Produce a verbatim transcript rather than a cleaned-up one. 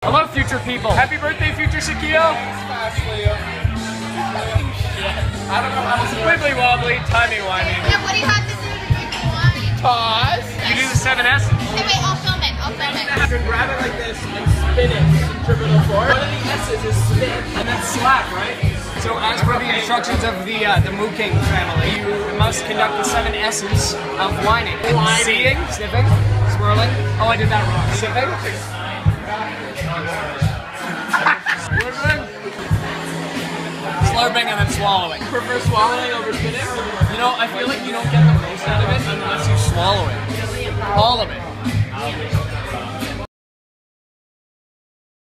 Hello, future people. Happy birthday, future Shaquille. I don't know how to do it. Wibbly wobbly, timey wimey. Yeah, what do you have to do to make it wobby? Pause. You do the seven S. Hey, wait, I'll film it. I'll film it. You can grab it like this and spin it. Centripetal force. One of the S's is spin. And then slap, right? So as per the instructions of the uh, the Moo King family, you must conduct the seven S's of whining. Whining. Seeing, sniffing, swirling. Oh, I did that wrong. Sipping. Slurping. Slurping and then swallowing. Prefer swallowing over spinning? You know, I feel like you don't get the most out of it unless you swallow it. All of it.